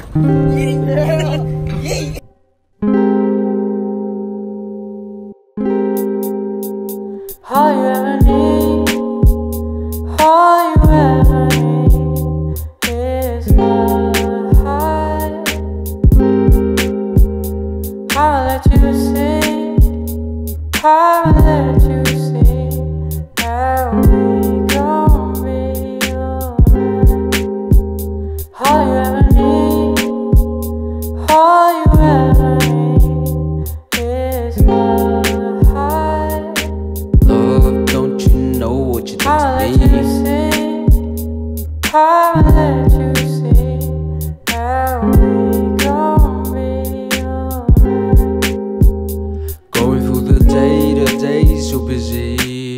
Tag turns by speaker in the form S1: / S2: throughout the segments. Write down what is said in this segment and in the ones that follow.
S1: All you ever need, all you ever need is love. I'll let you see, I'll let you see that we gon' be alright. All you ever need, all you ever need is love. I'll let you see, I'll let you see that we gon' be alright.
S2: Going through the day so busy,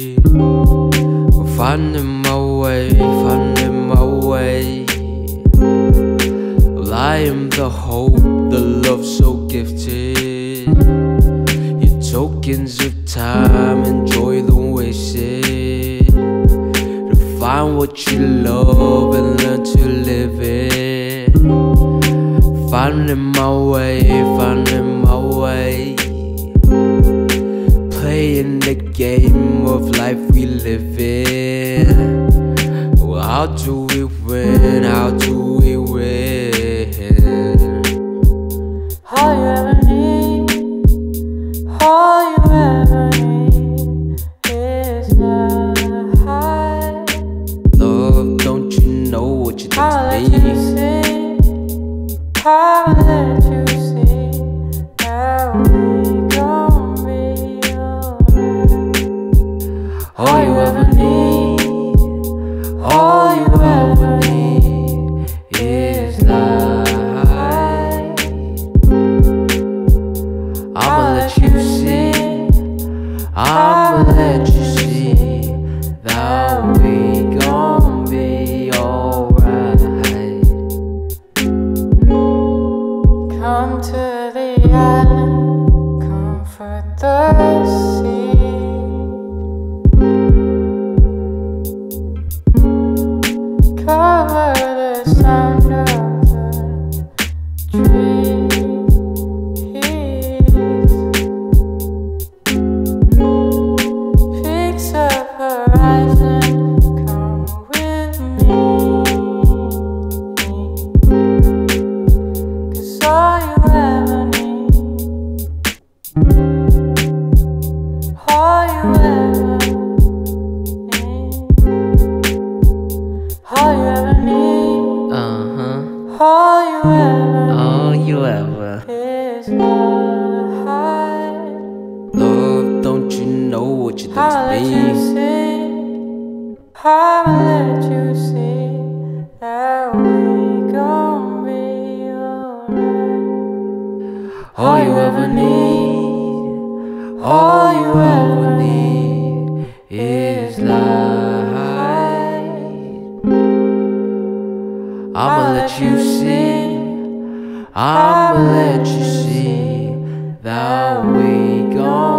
S2: finding my way, finding my way. Well, I am the hope, the love so gifted. Your tokens of time, enjoy the wasted. Find what you love and learn to live it. Finding my way, finding my way. Playing the game of life we live in. Well, how do we win? How do we win?
S1: All you ever need, all you ever need is love. I'll let you see, I'll let you see that we gon' be alright. All you ever need, all you ever need is light. I'ma let you see, I'ma let you see that we gon' be alright. Come to the island, comfort the sea. Cover the sound of the trees. Fix a horizon, come with me. All you ever need, all you ever need, all you ever need, all you ever is love.
S2: Love, don't you know what you did
S1: I'll
S2: to
S1: let
S2: me?
S1: you see, I'll let you see that we gon' be alright.
S2: All you ever need, all you ever need is light. I'ma let you see, I'ma let you see that we gon'